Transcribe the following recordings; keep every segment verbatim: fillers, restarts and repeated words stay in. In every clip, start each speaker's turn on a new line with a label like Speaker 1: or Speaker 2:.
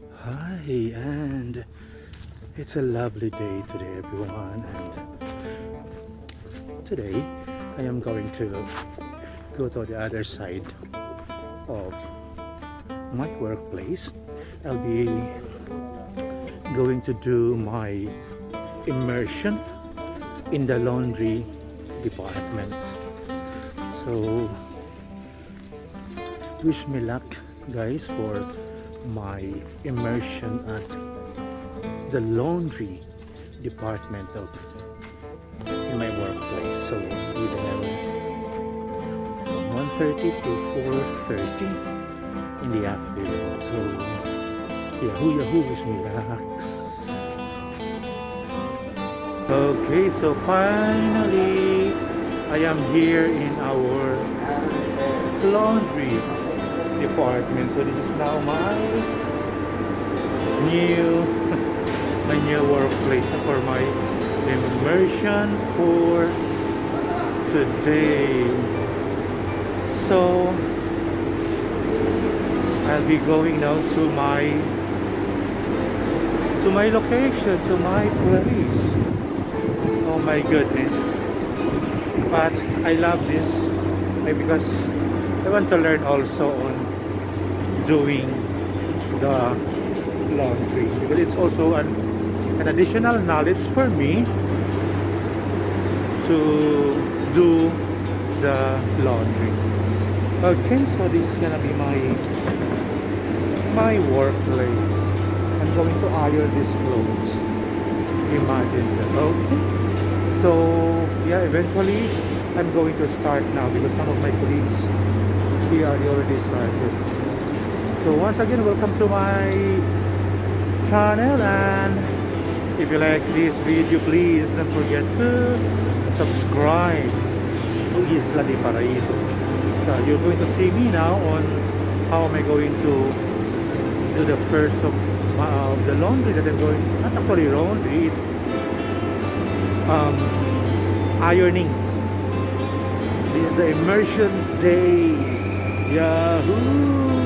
Speaker 1: Hi, and it's a lovely day today, everyone. And today I am going to go to the other side of my workplace. I'll be going to do my immersion in the laundry department. So wish me luck, guys, for my immersion at the laundry department of in my workplace. So we have from one thirty to four thirty in the afternoon. So yahoo yahoo, wish me luck. Okay, so finally I am here in our laundry department. So this is now my new my new workplace for my immersion for today. So I'll be going now to my to my location, to my place. Oh my goodness, but I love this because I want to learn also on doing the laundry, because it's also an, an additional knowledge for me to do the laundry. Okay, so this is gonna be my my workplace. I'm going to iron these clothes. Imagine that. Okay, so yeah, eventually I'm going to start now because some of my colleagues here are already started. So once again, welcome to my channel, and if you like this video, please don't forget to subscribe to Isladeparaiso. So you're going to see me now on how am I going to do the first of uh, the laundry that I'm going, not actually laundry, it's um, ironing. This is the immersion day. Yahoo!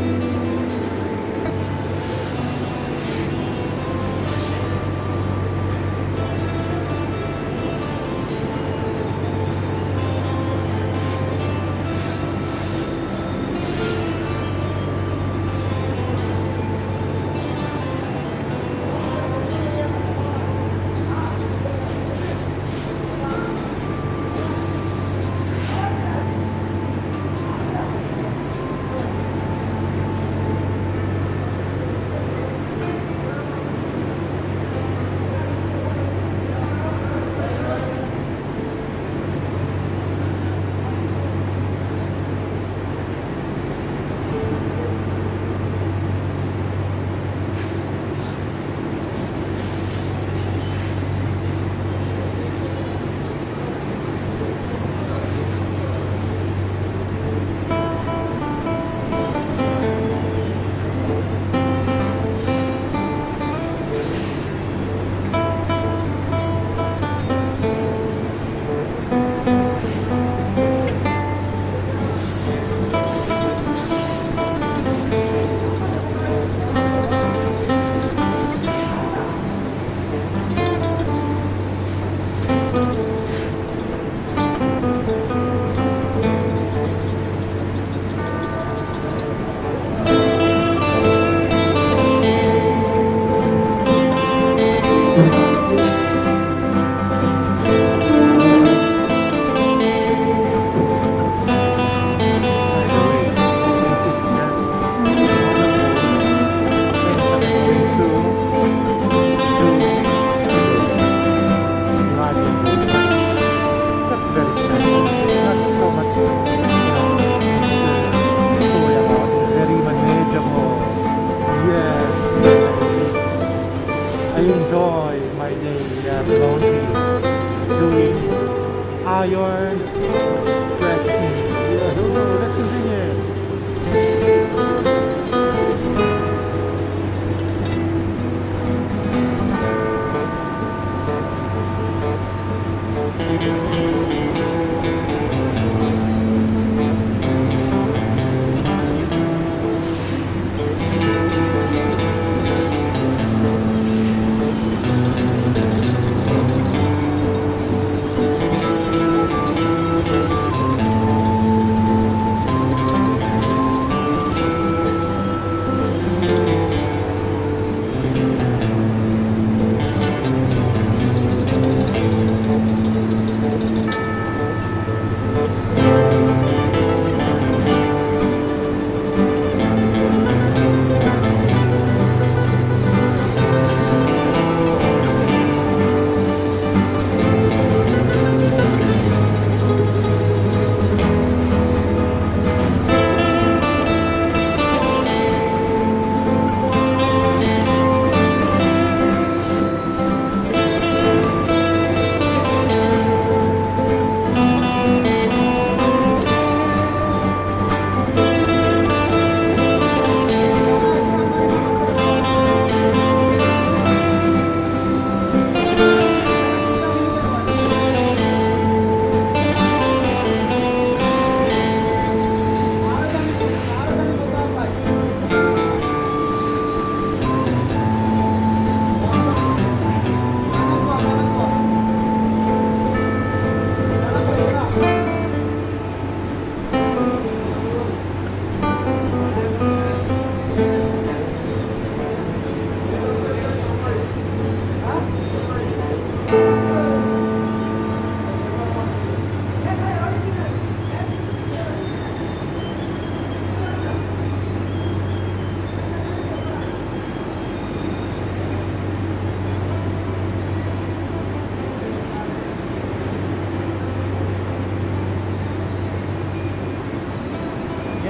Speaker 1: Iron pressing. Yeah, let's continue.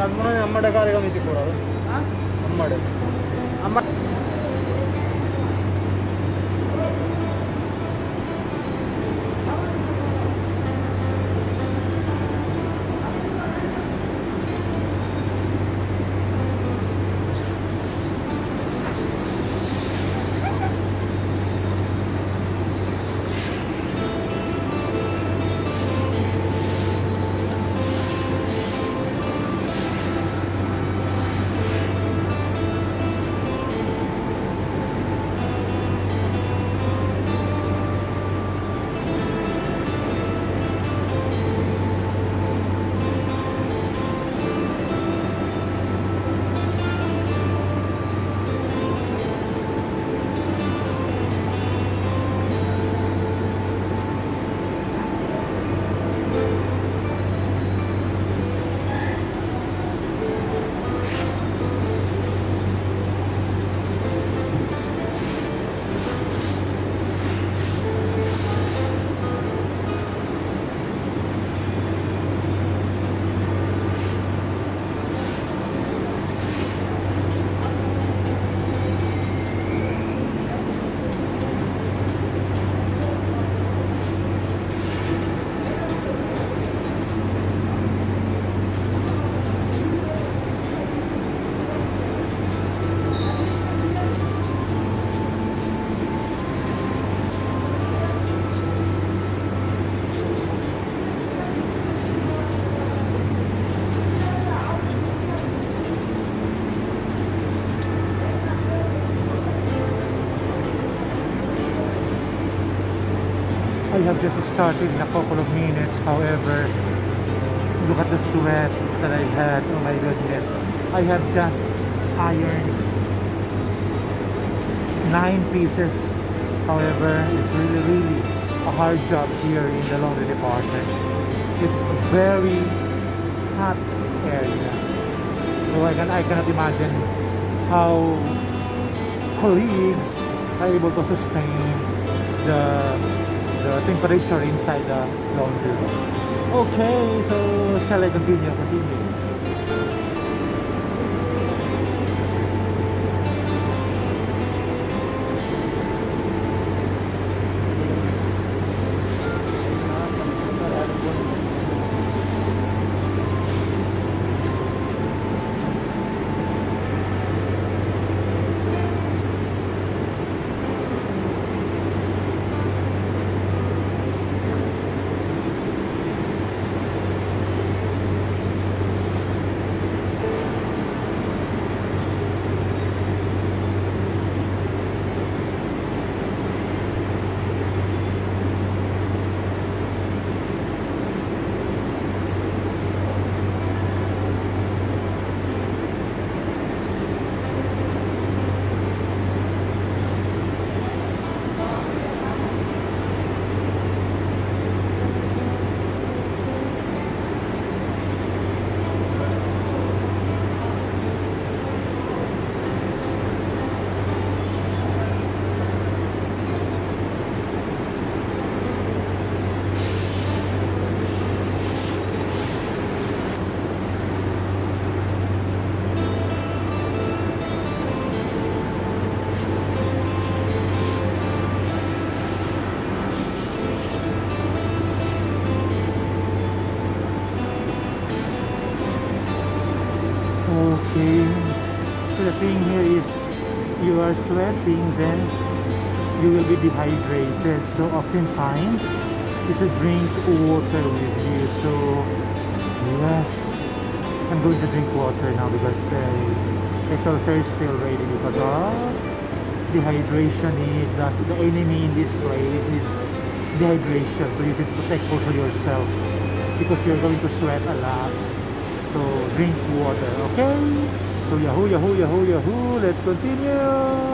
Speaker 2: ಹನುಮಾನ ಅಮ್ಮಡ ಕಾರ್ಯಕ್ರಮ ಇತ್ತು ಕೂಡ ಅಮ್ಮಡ ಅಮ್ಮ
Speaker 1: I have just started in a couple of minutes. However, look at the sweat that I had. Oh my goodness. I have just ironed nine pieces. However, it's really, really a hard job here in the laundry department. It's a very hot area. So I, can, I cannot imagine how colleagues are able to sustain the the temperature inside the laundry room. Okay, so shall I continue? Continue. Okay, so the thing here is you are sweating, then you will be dehydrated. So oftentimes you should drink water with you. So yes, I'm going to drink water now because uh, I feel thirsty already because of dehydration is that's the enemy in this place is dehydration. So you should protect also yourself because you're going to sweat a lot. So drink water, okay? So yahoo, yahoo, yahoo, yahoo. Let's continue.